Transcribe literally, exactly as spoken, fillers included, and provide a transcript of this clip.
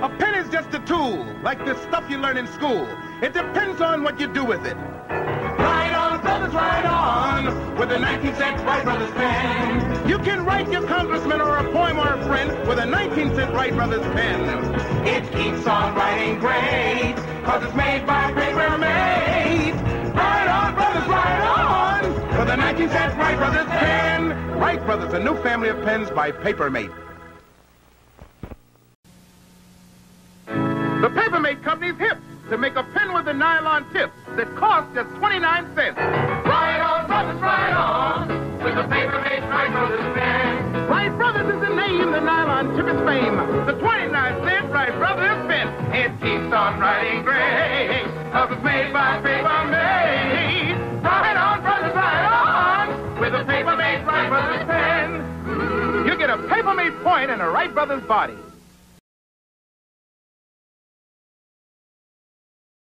A pen is just a tool, like the stuff you learn in school. It depends on what you do with it. Ride on, brothers, ride on, with a nineteen cent Wright Brothers pen. You can write your congressman or a poem or a friend with a nineteen cent Wright Brothers pen. It keeps on writing great, cause it's made by paper mate. Ride on, brothers, ride on, with a nineteen cent Wright Brothers pen. Wright Brothers, a new family of pens by Papermate. The Papermate Company's hip to make a pen with a nylon tip that costs just twenty-nine cents. Ride on, brothers, ride on, with the Papermate Wright Brothers pen. Wright Brothers is the name, the nylon tip is fame. The twenty-nine cent Wright Brothers pen. It keeps on writing great, cause it's made by Papermate. Ride on, brothers, ride on, with the Papermate Wright Brothers pen. You get a Papermate point and a Wright Brothers body.